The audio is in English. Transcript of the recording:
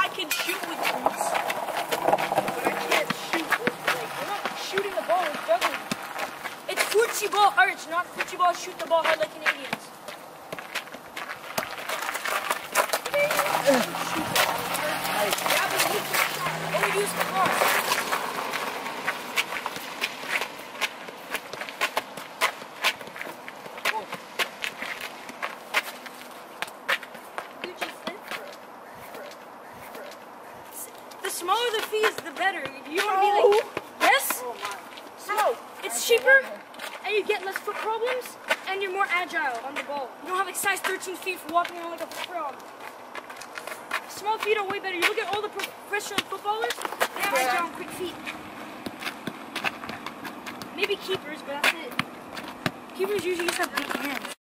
can shoot with boots, but I can't shoot with, like, we're not shooting the ball, we're juggling. It's footsie ball arch, not footsie ball shoot the ball hard like Canadians. All we do is cross. The smaller the fees, the better. You want to be like, yes? So, it's cheaper, and you get less foot problems, and you're more agile on the ball. You don't have like size 13 feet for walking around like a frog. Small feet are way better. You look at all the professional footballers, they have agile and quick feet. Maybe keepers, but that's it. Keepers usually just have big hands.